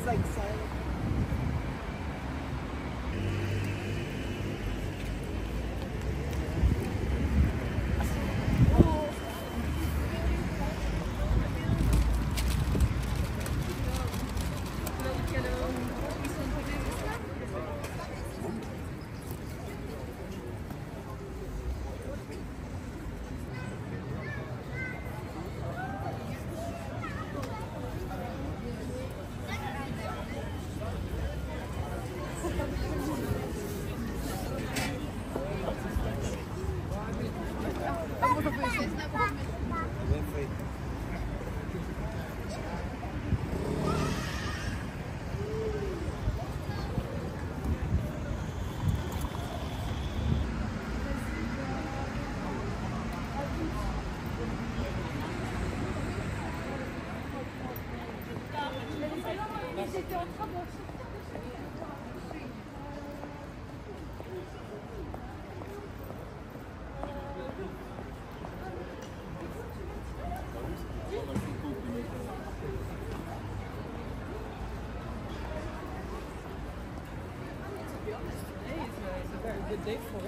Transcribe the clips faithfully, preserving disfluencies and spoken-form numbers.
was like silent. Good day for it.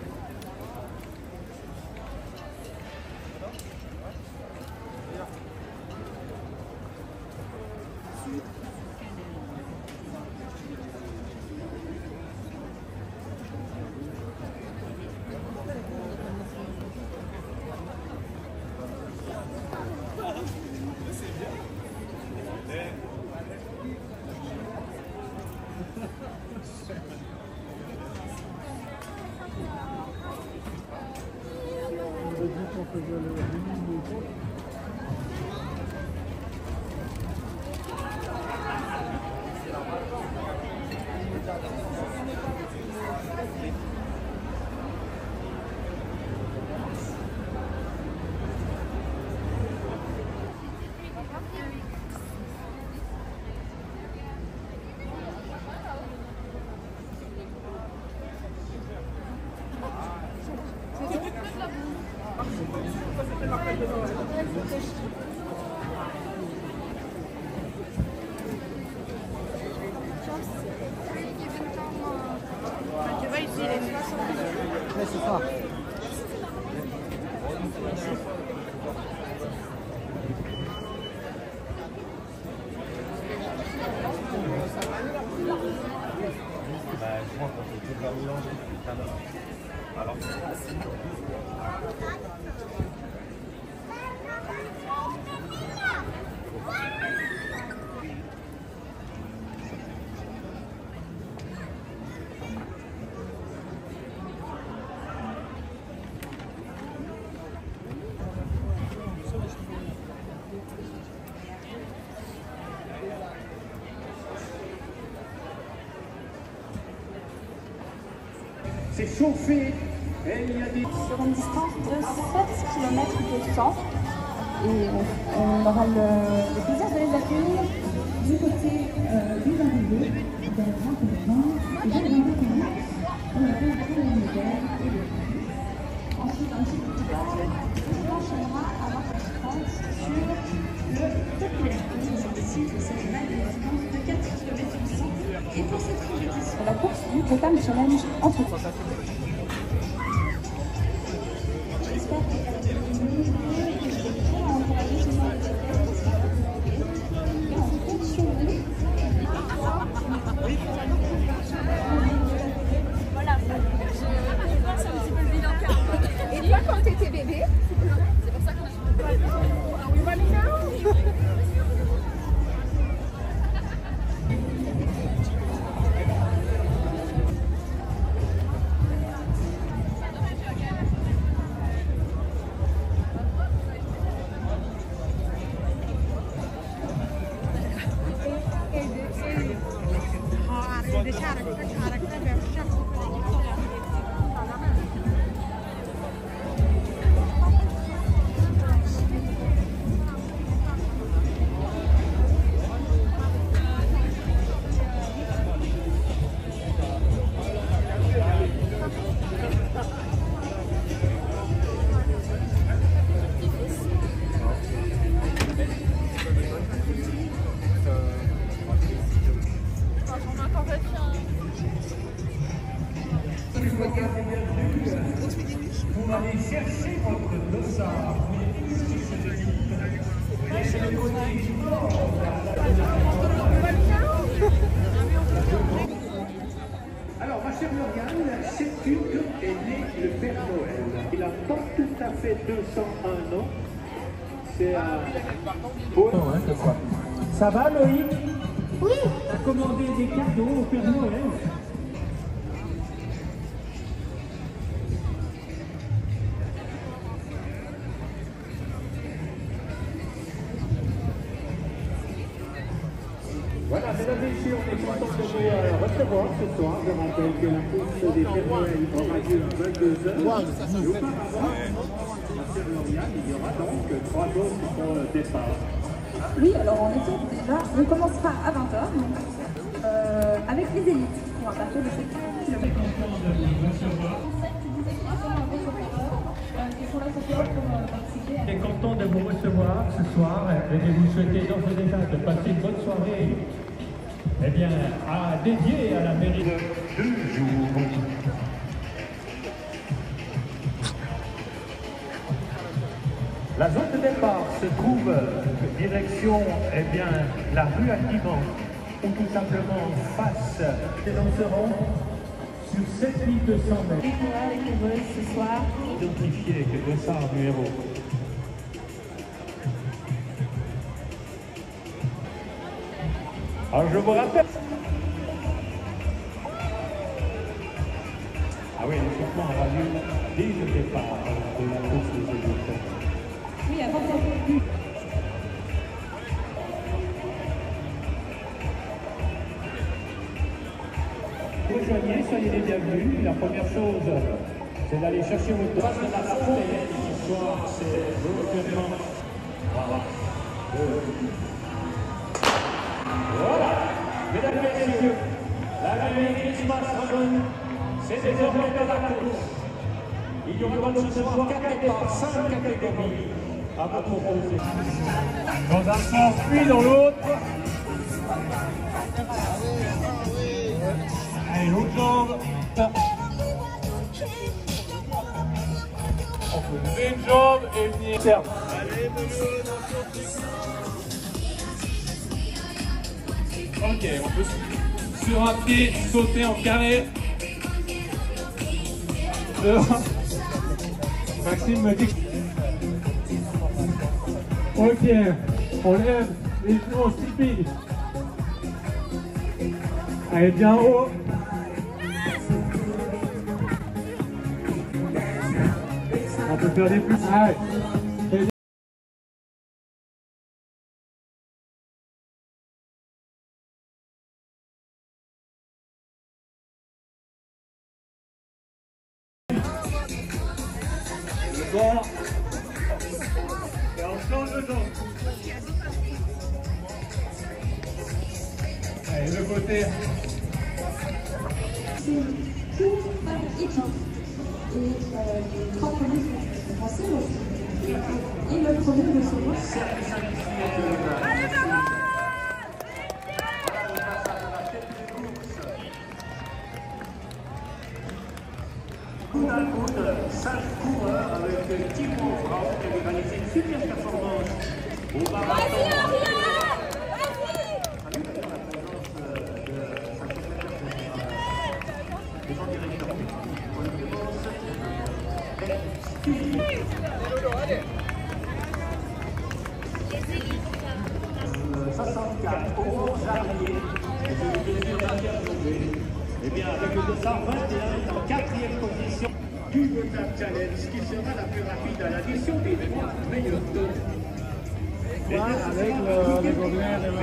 C'est chauffé et il y a des... Sur une distance de sept kilomètres de temps. Et on aura le, le plaisir de les accueillir du côté euh, des arrivées, de la grande événement, et de l'événement pour la pause de l'univers et de la ensuite, ensuite, on enchaînera à vingt heures trente sur le populaire site de cette vague de distance de quatre kilomètres huit cents. Et pour cette compétition, la course du Total Challenge entre temps. J'espère que vous allez nous et que je vais très encourager ce genre de podcast. Et on compte sur vous. Voilà, je pense un petit peu le bilan car. Et toi, quand t'étais bébé, c'est pour ça qu'on a pas Are we running now? Pour aller chercher votre dossard. Alors, ma chère Lauriane, sais-tu que est né le Père Noël? Il n'a pas tout à fait deux cent un ans. C'est un... Oh, hein, c'est quoi? Ça va, Loïc? Oui. T'as commandé des cadeaux au Père Noël? Voilà, mesdames et messieurs, on est content de vous euh, recevoir ce soir. Je rappelle que la course des Pères Noël aura lieu à vingt-deux heures. Et auparavant, ma chère Lauriane, il y aura donc trois autres euh, départs. Oui, alors en effet, déjà, on commencera à vingt heures, donc, euh, avec les élites, pour un parcours de sept kilomètres. On est content de vous recevoir ce soir et de vous souhaiter d'ores et déjà de passer une bonne soirée, eh bien, à dédier à la mairie de deux jours. La zone de départ se trouve direction, eh bien, la rue Activant, ou tout simplement face. Et nous serons sur sept mille deux cents mètres. Avec les vols ce soir. Identifié que dossard numéro. Alors je vous rappelle. Ah oui, l'échauffement aura lieu dès le départ de la course des élites. Oui, avant ça. Rejoignez, soyez les bienvenus. La première chose, c'est d'aller chercher votre place de la fontaine. Ce soir, c'est l'ouvertement. Voilà. Voilà. Mesdames et messieurs, la mairie Christmas Dragon, c'est désormais de la course. Il y aura donc ce soir quatre départs, cinq catégories à vous proposer. Dans un sens puis dans l'autre. Allez, l'autre jambe. On peut lever une jambe et venir. Allez, ok, on peut sur un pied sauter en carré. Dehors. Maxime me dit. Ok, on lève les genoux au stipping. Allez, bien haut. On peut faire des plus. Allez. Bon. Et on change de dos. Allez, le côté. C'est tout épique. Et les trois premiers sont français aussi. Et le premier de ce mois. Allez, maman! Coup d'un coup de cinq coureurs avec Thibaut Franck qui a réalisé une super performance au marathon. soixante-quatre au Jarrier, et je vous plaisir d'interviewer. Eh bien, avec le deux cent vingt et un en quatrième position du Gothic Challenge, qui sera la plus rapide à l'addition des trois meilleurs temps. Avec le, le gobelin de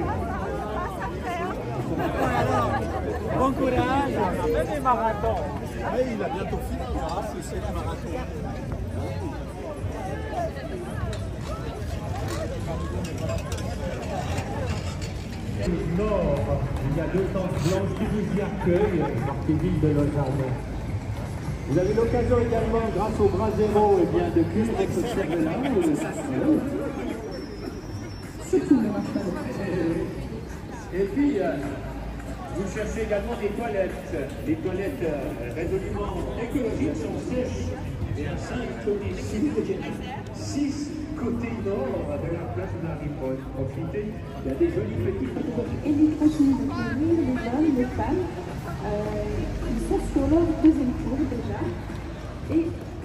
bon courage, fait des marathons. Oui, il a bientôt fini, hein, c'est sept marathons. Nord, il y a deux tentes blanches qui vous y accueillent, marquée ville de Lausanne. Vous avez l'occasion également, grâce au bras zéro, eh bien, de cuire ce cerf-là, ou le sacre. C'est tout le marché. Et puis, euh, Vous cherchez également des toilettes. Les toilettes euh, résolument écologiques sont sèches et à cinq côtés sud, six côtés nord de la place Marie pour profiter. Il y a des jolies petites toilettes. Et les continuent de courir, les hommes, les femmes. Euh, ils sont sur leur deuxième tour déjà. Et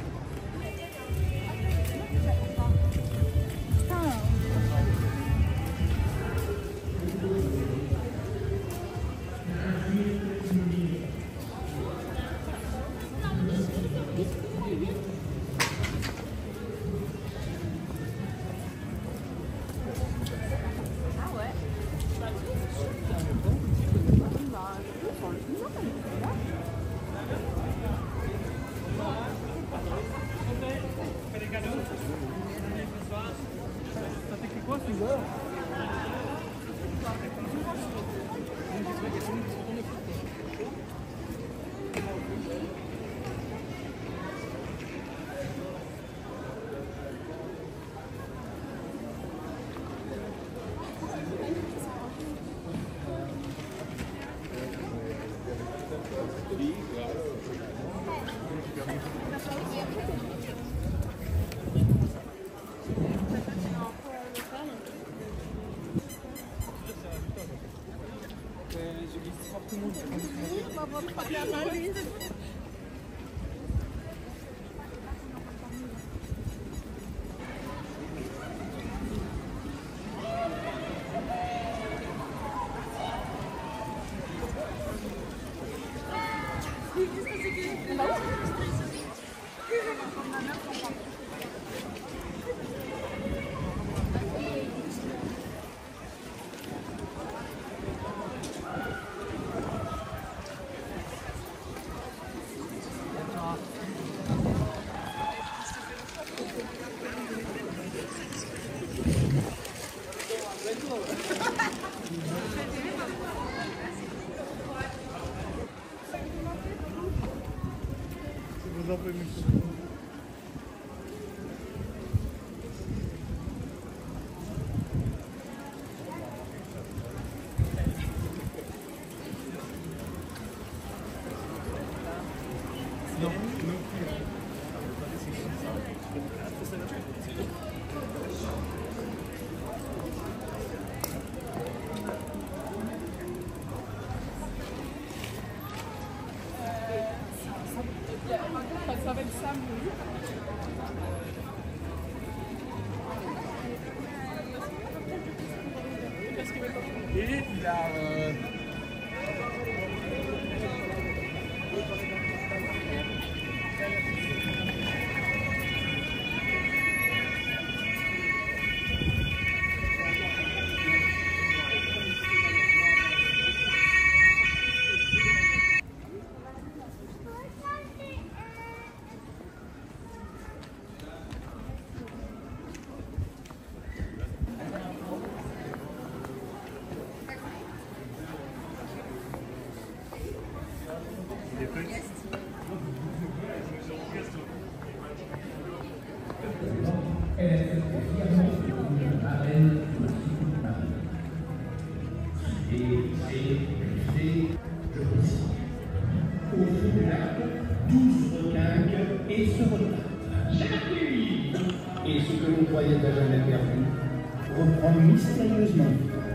et ce que l'on croyait à jamais perdu reprend mystérieusement.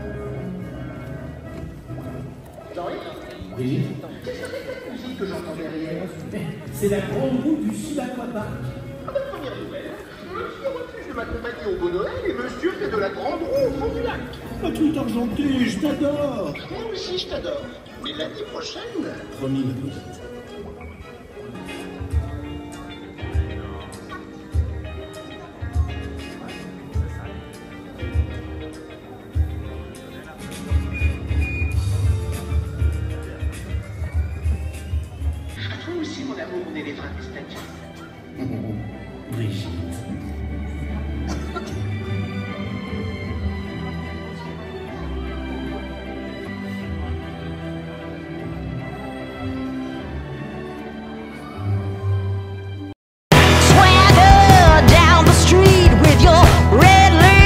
Jean-Yves ? Oui. Qu'est-ce que c'est que cette musique que j'entends derrière ? C'est la grande roue du Sud Aquapark. Ah ben, première nouvelle, monsieur refuse de m'accompagner au Beau Noël et monsieur fait de la grande roue au fond du lac. Oh, tout argenté, je t'adore. Moi aussi je t'adore, mais l'année prochaine... Promis, ma petite. On élèvera des statues. Brigitte.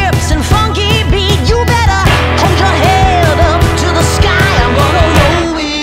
Funky beat, you better hold your head up to the sky. I'm gonna roll with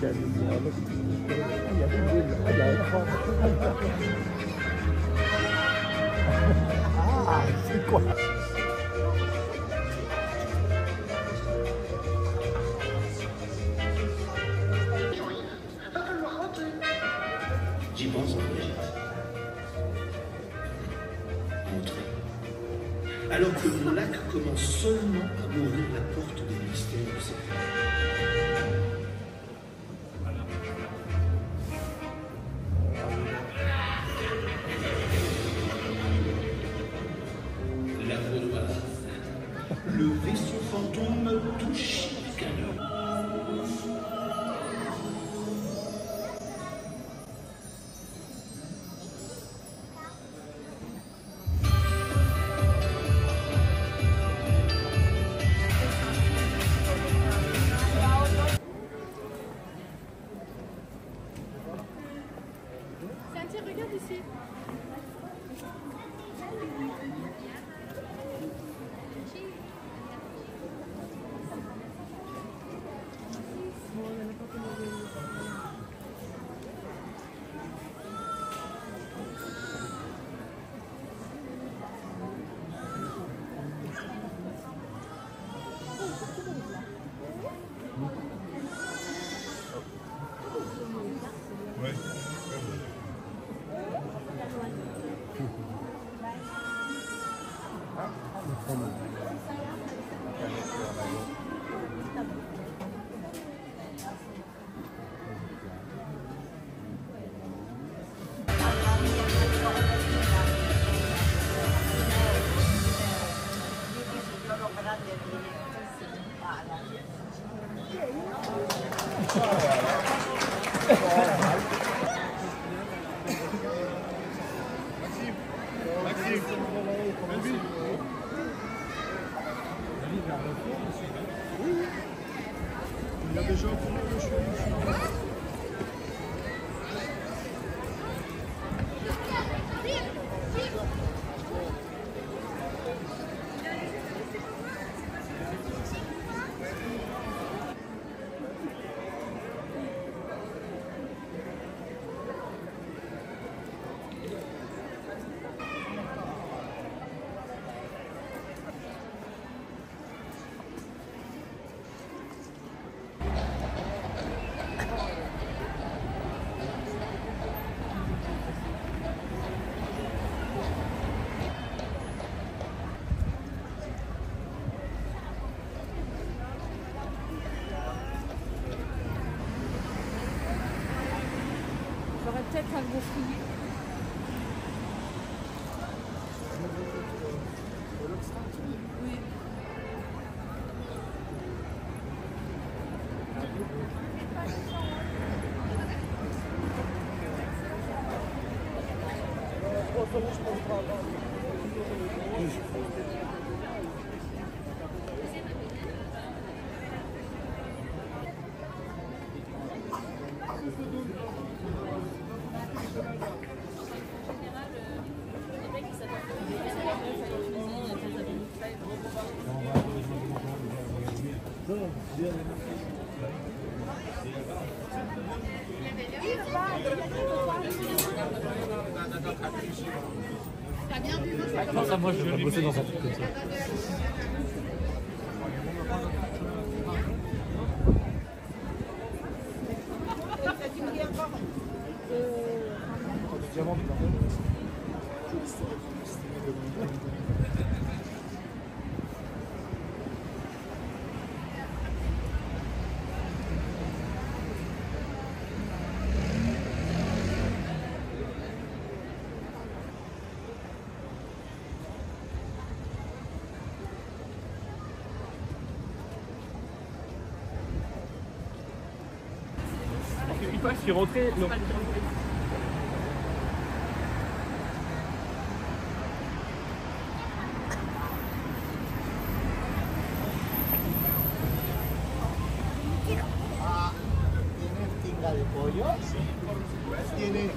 Ah, c'est quoi? J'y pense en Brigitte. Entrez. Alors que mon lac commence seulement à m'ouvrir la porte des mystères de cette terre. La Vaudoise. Le vaisseau fantôme touche qu'un homme. Regarde ici. Il y a déjà un peu de cheveux ici. J'aurais peut-être un gros fouiller. Oui. Non, ça, moi, je vais pas bosser dans un truc comme ça. Une fois que je suis rentré, non. De pollo, tiene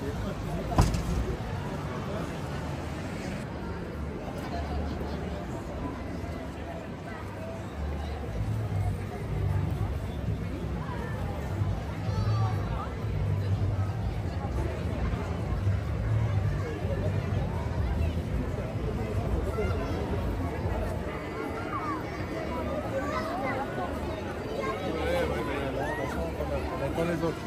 pas les autres.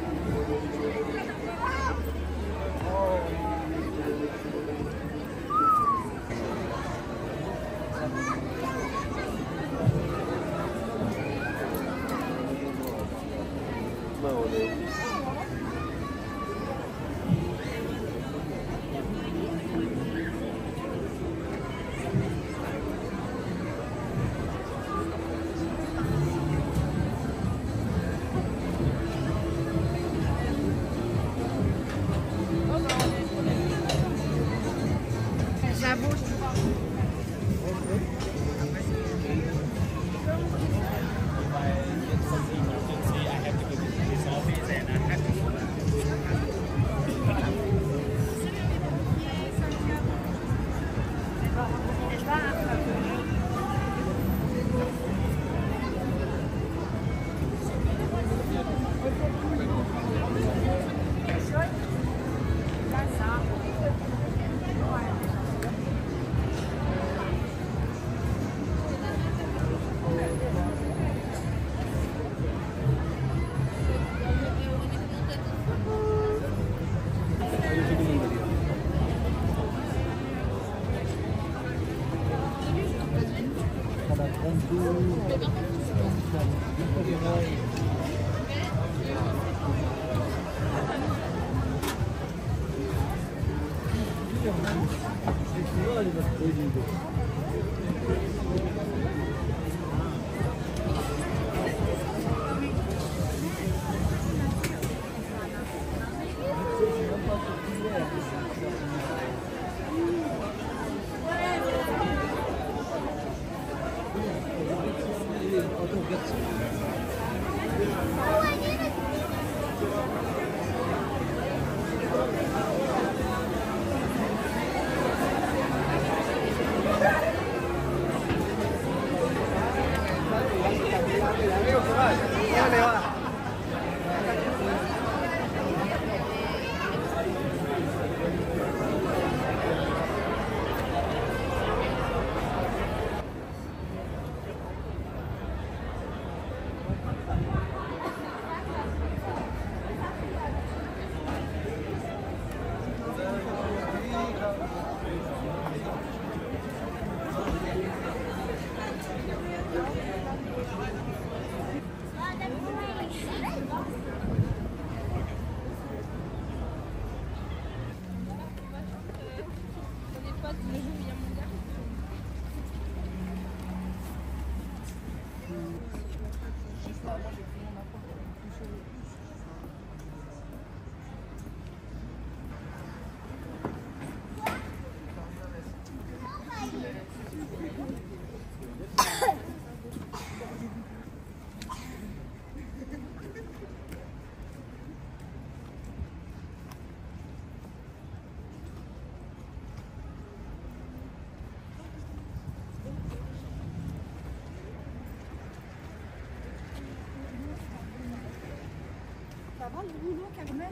Ça va le boulot, Carmen?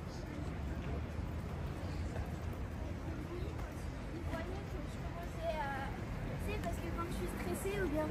Vous voyez que je commençais à... Tu sais, parce que quand je suis stressée ou bien...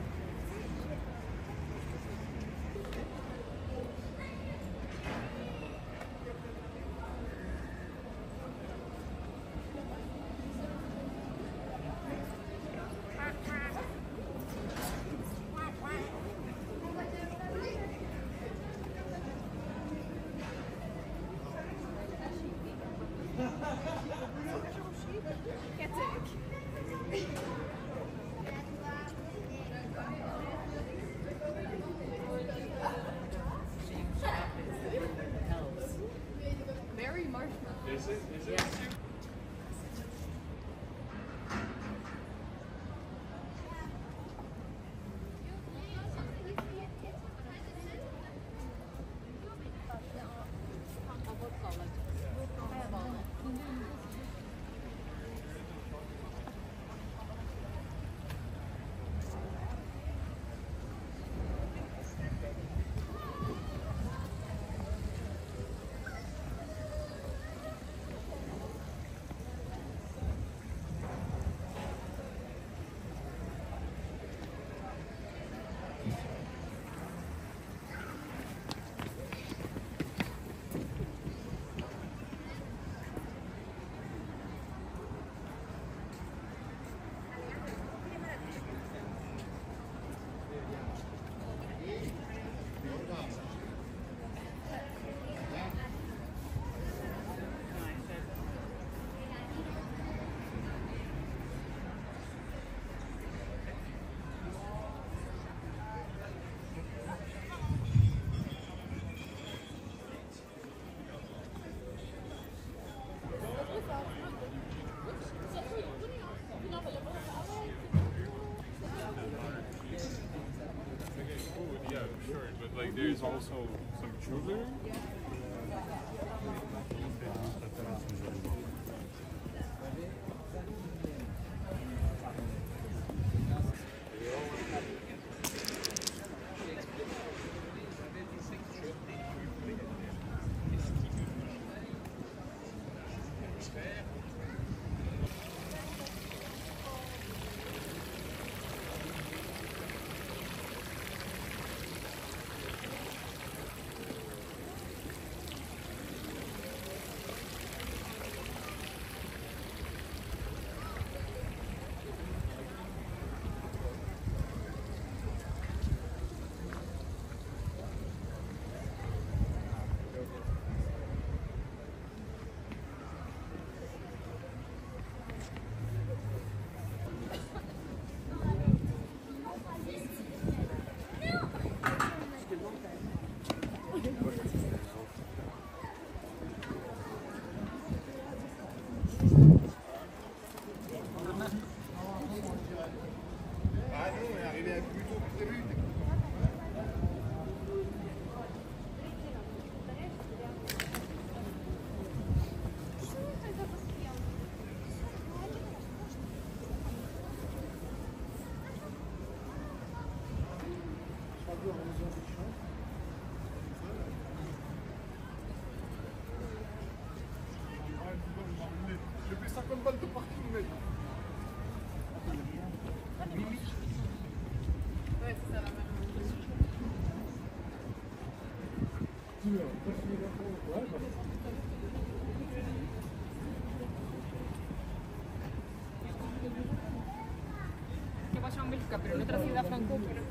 Very marshmallow. Is it? Is it? but like there's also some children. J'ai payé cinquante balles de parking, mec. Ouais, c'est ça la même. Que vaya a Bélgica, pero en otra ciudad francófona.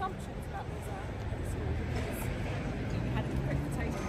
assumptions about Lausanne at school because we had a reputation.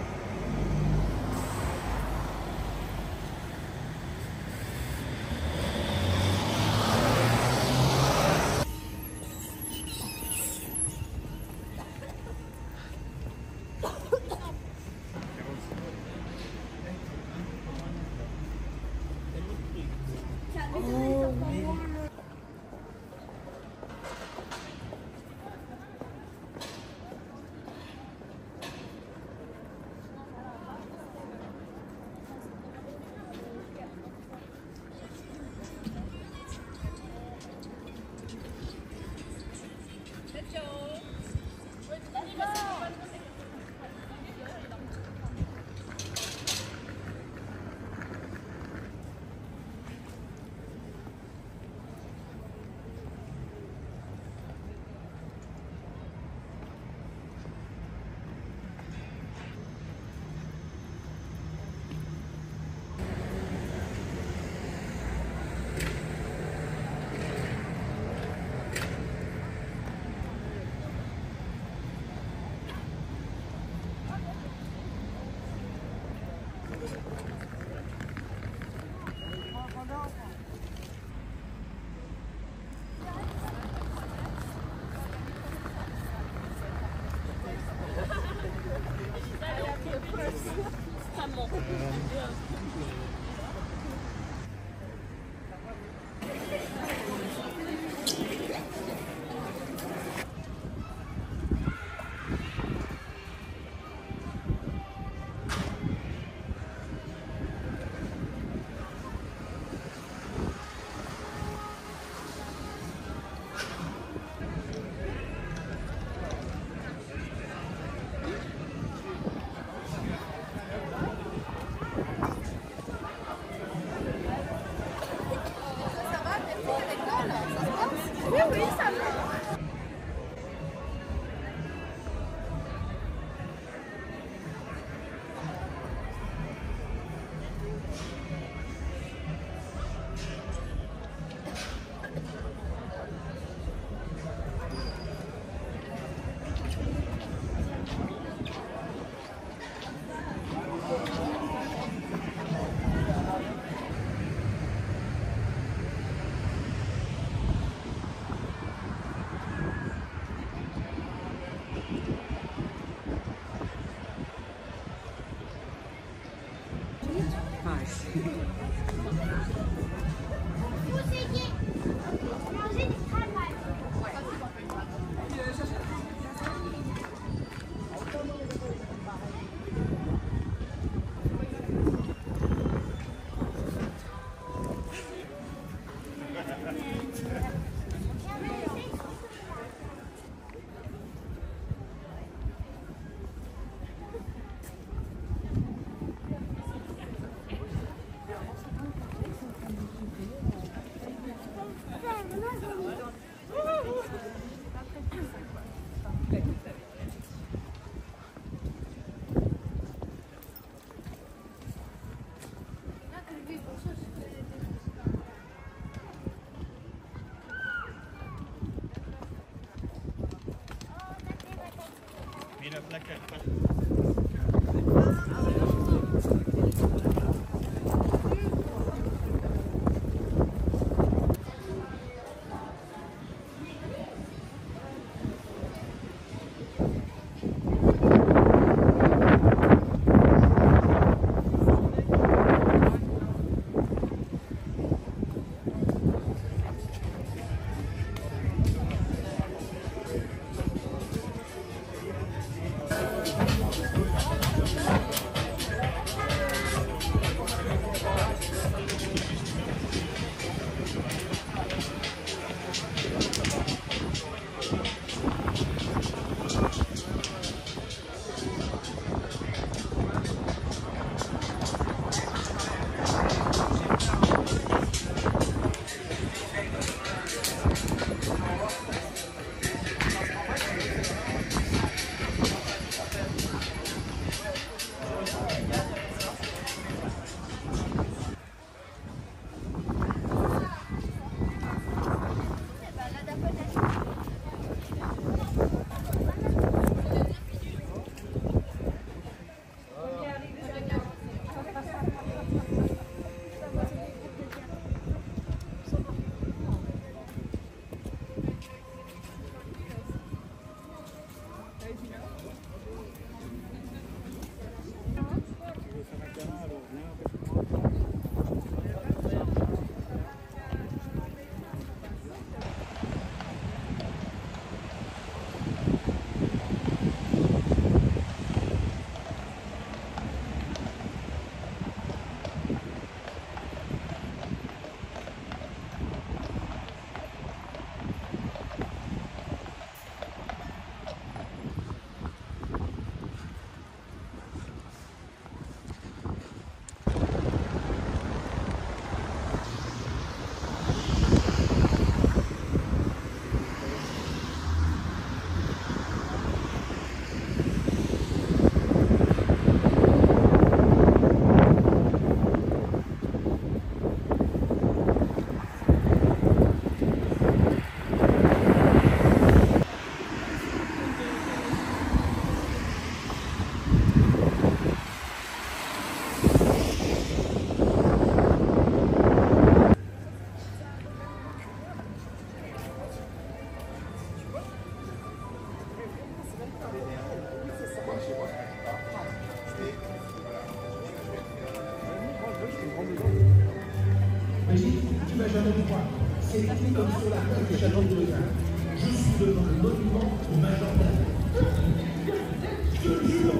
tu vas jamais le voir. C'est écrit comme sur la plaque du château de Lausanne. Je suis devant le monument au Major David. Je te jure.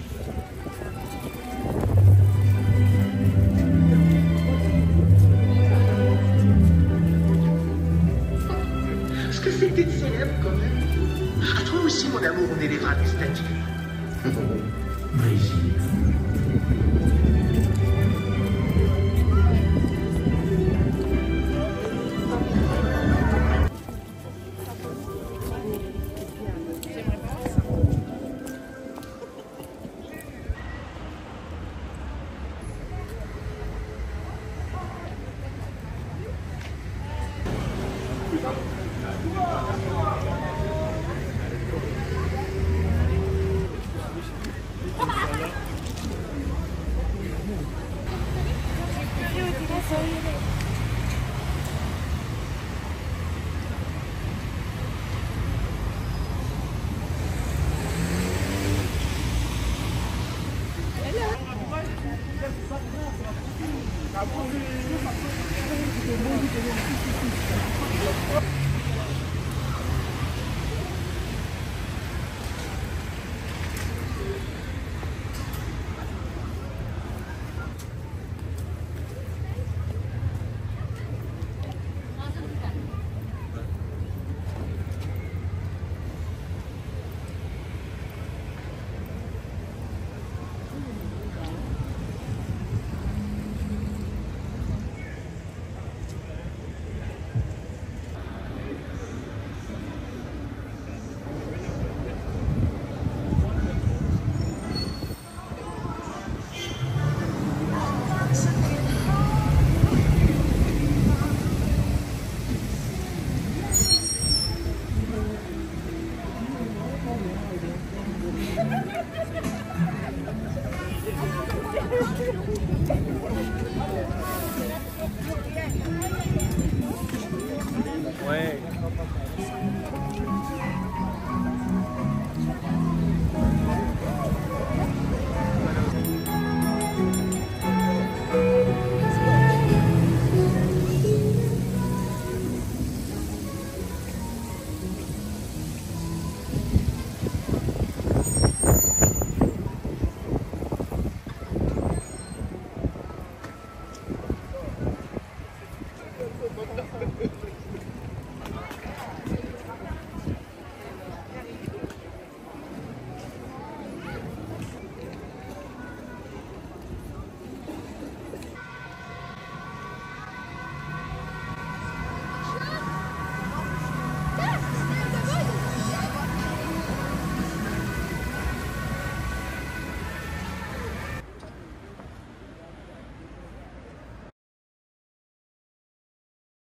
Est-ce que c'était célèbre quand même? À toi aussi, mon amour, on élèvera des statues. Brigitte. Ouais.